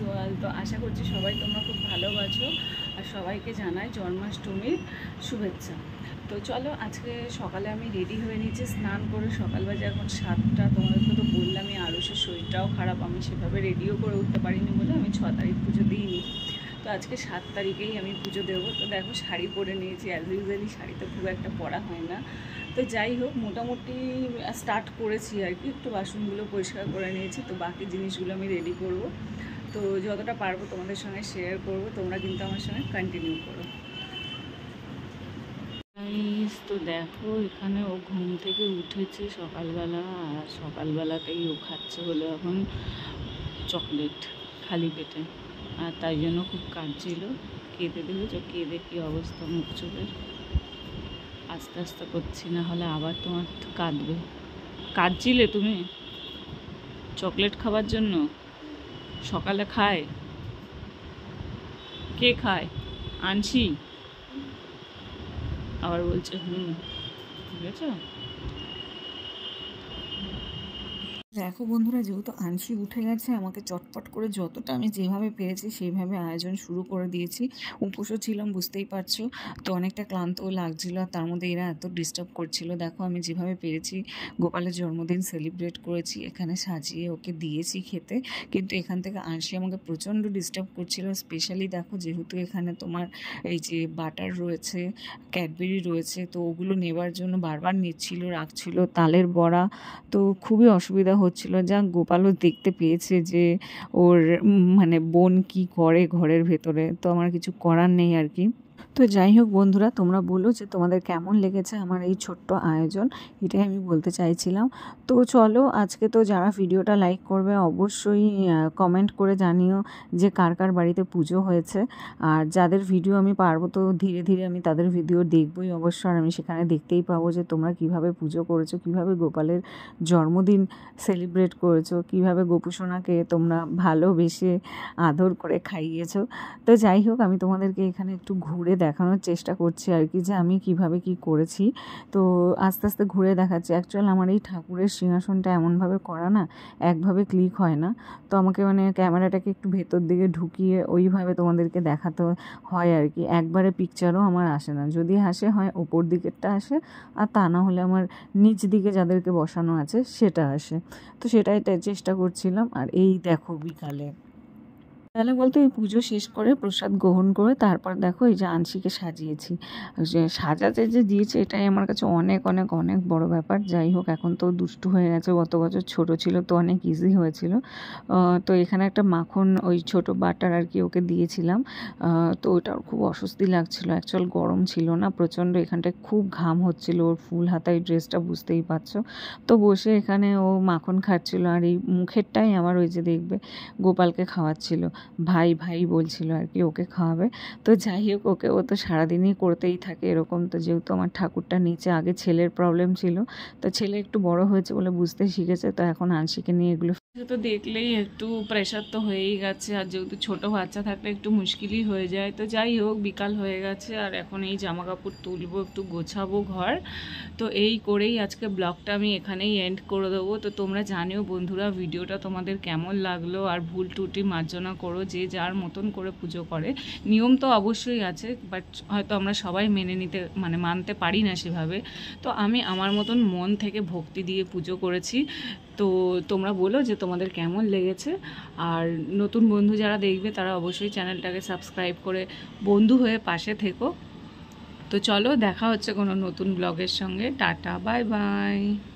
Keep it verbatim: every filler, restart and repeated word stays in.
সকাল। তো আশা করছি সবাই তোমরা খুব ভালো আছো আর সবাইকে জানাই জন্মাষ্টমীর শুভেচ্ছা। তো চলো, আজকে সকালে আমি রেডি হয়ে নিয়েছি স্নান করে। সকাল বাজে এখন সাতটা। তোমাদেরকে তো বললামই আরুষের শরীরটাও খারাপ, আমি সেভাবে রেডিও করে উঠতে পারিনি বলে আমি ছ তারিখ পুজো দিইনি। তো আজকে সাত তারিখেই আমি পুজো দেবো। তো দেখো শাড়ি পরে নিয়েছি, অ্যাজ ইউজুয়ালি শাড়ি তো খুব একটা পরা হয় না। তো যাই হোক, মোটামুটি স্টার্ট করেছি আর কি। একটু বাসনগুলো পরিষ্কার করে নিয়েছি, তো বাকি জিনিসগুলো আমি রেডি করব। তো যতটা পারবো তোমাদের সঙ্গে শেয়ার করব, তোমরা কিন্তু আমার সঙ্গে কন্টিনিউ করো। তো দেখো, এখানে ও ঘুম থেকে উঠেছে সকালবেলা, আর সকালবেলাতেই ও খাচ্ছে হলো এখন চকলেট খালি পেটে, আর তাই জন্য খুব কাঁদছিল। কেঁদে দেখেছো, কেঁদে কী অবস্থা মুখ চোখের। আস্তে আস্তে করছি, না হলে আবার তোমার কাঁদবে। কাঁদছিলে তুমি চকলেট খাবার জন্য? সকালে খায়? কে খায়? আনছি আবার বলছে হুম, ঠিক আছে। দেখো বন্ধুরা, যেহেতু আনশি উঠে গেছে, আমাকে চটপট করে যতটা আমি যেভাবে পেরেছি সেইভাবে আয়োজন শুরু করে দিয়েছি। উপোসও ছিলাম, বুঝতেই পারছো, তো অনেকটা ক্লান্তও লাগছিল, আর তার মধ্যে এরা এত ডিস্টার্ব করছিল। দেখো আমি যেভাবে পেরেছি গোপালের জন্মদিন সেলিব্রেট করেছি, এখানে সাজিয়ে ওকে দিয়েছি খেতে। কিন্তু এখান থেকে আনশি আমাকে প্রচণ্ড ডিস্টার্ব করছিল। স্পেশালি দেখো, যেহেতু এখানে তোমার এই যে বাটার রয়েছে, ক্যাডবেরি রয়েছে, তো ওগুলো নেবার জন্য বারবার নিচ্ছিল, রাখছিল। তালের বড়া, তো খুবই অসুবিধা হচ্ছিল। যা গোপালও দেখতে পেয়েছে যে ওর মানে বোন কি করে ঘরের ভেতরে, তো আমার কিছু করার নেই আর কি। তো যাই হোক বন্ধুরা, তোমরা বলো যে তোমাদের কেমন লেগেছে আমার এই ছোট্ট আয়োজন, এটাই আমি বলতে চাইছিলাম। তো চলো, আজকে তো যারা ভিডিওটা লাইক করবে অবশ্যই কমেন্ট করে জানিও যে কার কার বাড়িতে পুজো হয়েছে। আর যাদের ভিডিও আমি পারবো, তো ধীরে ধীরে আমি তাদের ভিডিও দেখবই অবশ্য। আর আমি সেখানে দেখতেই পাবো যে তোমরা কিভাবে পুজো করেছো, কিভাবে গোপালের জন্মদিন সেলিব্রেট করেছো, কিভাবে গোপুসোনাকে তোমরা ভালোবেসে আদর করে খাইয়েছো। তো যাই হোক, আমি তোমাদেরকে এখানে একটু ঘুরে দেখানোর চেষ্টা করছি আর কি, যে আমি কিভাবে কি করেছি। তো আস্তে আস্তে ঘুরে দেখাচ্ছি। অ্যাকচুয়াল আমার এই ঠাকুরের সিংহাসনটা এমনভাবে করা না, একভাবে ক্লিক হয় না। তো আমাকে মানে ক্যামেরাটাকে একটু ভেতর দিকে ঢুকিয়ে ওইভাবে তোমাদেরকে দেখাতে হয় আর কি। একবারে পিকচারও আমার আসে না, যদি আসে হয় ওপর দিকেরটা আসে, আর তা না হলে আমার নিচ দিকে যাদেরকে বসানো আছে সেটা আসে। তো সেটাই চেষ্টা করছিলাম। আর এই দেখো বিকালে তাহলে বলতে এই পুজো শেষ করে প্রসাদ গ্রহণ করে তারপর দেখো এই যে আনশিকে সাজিয়েছি। যে সাজাতে যে দিয়েছে এটাই আমার কাছে অনেক অনেক অনেক বড় ব্যাপার। যাই হোক, এখন তো দুষ্টু হয়ে গেছে, গত বছর ছোট ছিল তো অনেক ইজি হয়েছিল। তো এখানে একটা মাখন ওই ছোট বাটার আর কি ওকে দিয়েছিলাম। তো ওটা খুব অস্বস্তি লাগছিল, অ্যাকচুয়াল গরম ছিল না প্রচণ্ড, এখানটায় খুব ঘাম হচ্ছিল, ওর ফুল হাতায় ড্রেসটা বুঝতেই পারছো। তো বসে এখানে ও মাখন খাচ্ছিল, আর এই মুখেরটাই আমার ওই যে দেখবে গোপালকে খাওয়াচ্ছিল, ভাই ভাই বলছিল আর কি ওকে খাওয়াবে। তো যাই হোক, ওকে ও তো সারাদিনই করতেই থাকে এরকম। তো যেহেতু আমার ঠাকুরটা নিচে, আগে ছেলের প্রবলেম ছিল, তো ছেলে একটু বড় হয়েছে বলে বুঝতে শিখেছে, তো এখন আনশিকে নিয়ে এগুলো তো দেখলেই একটু প্রেশার তো হয়েই গেছে। আর যেহেতু ছোটো বাচ্চা থাকলে একটু মুশকিলই হয়ে যায়। তো যাই হোক, বিকাল হয়ে গেছে আর এখন এই জামা কাপড় তুলবো, একটু গোছাবো ঘর। তো এই করেই আজকে ব্লগটা আমি এখানেই এন্ড করে দেবো। তো তোমরা জানিও বন্ধুরা ভিডিওটা তোমাদের কেমন লাগলো, আর ভুল ত্রুটি মার্জনা করো, যে যার মতন করে পুজো করে। নিয়ম তো অবশ্যই আছে, বাট হয়তো আমরা সবাই মেনে নিতে মানে মানতে পারি না সেভাবে। তো আমি আমার মতন মন থেকে ভক্তি দিয়ে পুজো করেছি। তো তোমরা বলো যে তোমাদের কেমন লেগেছে। আর নতুন বন্ধু যারা দেখবে তারা অবশ্যই চ্যানেলটাকে সাবস্ক্রাইব করে বন্ধু হয়ে পাশে থেকো। তো চলো, দেখা হচ্ছে কোনো নতুন ব্লগের সঙ্গে। Tata, bye by.